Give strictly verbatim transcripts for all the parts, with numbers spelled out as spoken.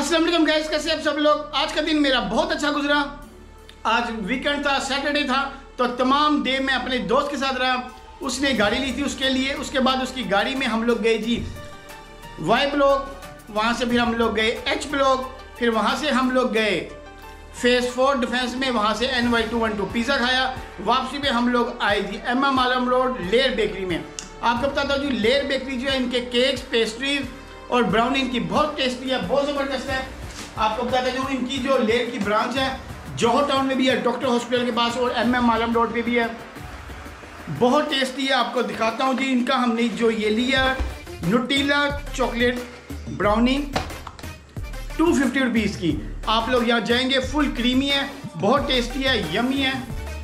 अस्सलाम वालेकुम गाइस, कैसे आप सब लोग। आज का दिन मेरा बहुत अच्छा गुजरा। आज वीकेंड था, सैटरडे था, तो तमाम डे मैं अपने दोस्त के साथ रहा। उसने गाड़ी ली थी उसके लिए, उसके बाद उसकी गाड़ी में हम लोग गए जी वाई ब्लॉक, वहाँ से फिर हम लोग गए एच ब्लॉक, फिर वहाँ से हम लोग गए फेस फोर डिफेंस में, वहाँ से N Y two one two pizza खाया। वापसी में हम लोग आए G M M Alam road layer bakery में। आपको बताता हूँ जी, लेयर बेकरी जो है, इनके केक्स, पेस्ट्रीज और ब्राउनी इनकी बहुत टेस्टी है, बहुत ज़बरदस्त है। आपको बताता हूँ इनकी जो लेयर की ब्रांच है जौहर टाउन में भी है, डॉक्टर हॉस्पिटल के पास, और एम एम आलम रोड पे भी है। बहुत टेस्टी है। आपको दिखाता हूँ जी, इनका हमने जो ये लिया Nutella chocolate brownie two fifty rupees की। आप लोग यहाँ जाएंगे, फुल क्रीमी है, बहुत टेस्टी है, यमी है।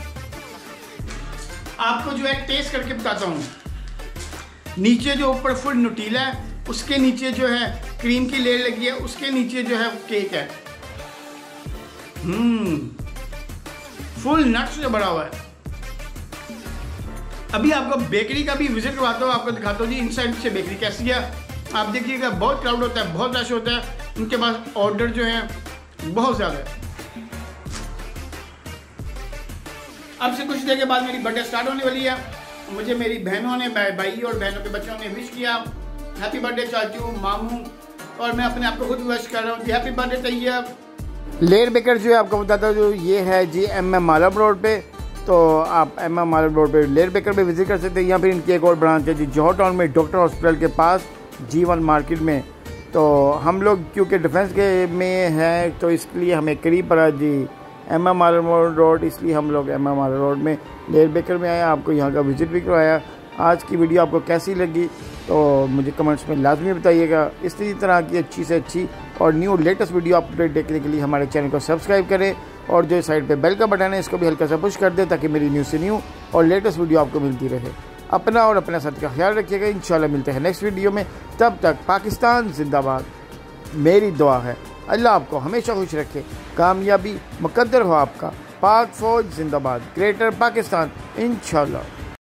आपको जो है टेस्ट करके बताता हूँ। नीचे जो ऊपर फुल न्यूट्रेला है, उसके नीचे जो है क्रीम की लेयर लगी है, उसके नीचे जो है केक है। हम्म फुल नट्स से भरा हुआ है। अभी आपको बेकरी का भी विजिट करवाता हूँ, आपको दिखाता हूँ जी इनसाइड से बेकरी कैसी है। आप देखिएगा, बहुत क्राउड होता है, बहुत रश होता है। उनके पास ऑर्डर जो है बहुत ज़्यादा है। अब से कुछ देर के बाद मेरी बर्थडे स्टार्ट होने वाली है। मुझे मेरी बहनों ने, भाई और बहनों के बच्चों ने विश किया, हैप्पी बर्थडे चाचू, मामू, और मैं अपने आप को खुद विश कर रहा हूँ, happy birthday Tayyab. Layer baker जो है आपको बताता हूँ, जो ये है G M M Alam road पे। तो आप एम एम आलम रोड पे लेयर बेकर पे विजिट कर सकते हैं। यहाँ फिर इनकी एक और ब्रांच है जी जौहर टाउन में, डॉक्टर हॉस्पिटल के पास, जी वन मार्केट में। तो हम लोग क्योंकि डिफेंस के में हैं, तो इसलिए हमें करीब पड़ा G M M Alam road, इसलिए हम लोग एम एम आलम रोड में लेयर बेकर में आए। आपको यहाँ का विजिट भी करवाया। आज की वीडियो आपको कैसी लगी तो मुझे कमेंट्स में लाजमी बताइएगा। इसी तरह की अच्छी से अच्छी और न्यू लेटेस्ट वीडियो अपडेट देखने के लिए हमारे चैनल को सब्सक्राइब करें, और जो साइड पे बेल का बटन है इसको भी हल्का सा पुश कर दें, ताकि मेरी न्यू से न्यू और लेटेस्ट वीडियो आपको मिलती रहे। अपना और अपने साथ का ख्याल रखिएगा। इंशाल्लाह मिलते हैं नेक्स्ट वीडियो में। तब तक पाकिस्तान जिंदाबाद। मेरी दुआ है अल्लाह आपको हमेशा खुश रखे, कामयाबी मुकद्दर हो आपका। पाक फौज जिंदाबाद, ग्रेटर पाकिस्तान इंशाल्लाह।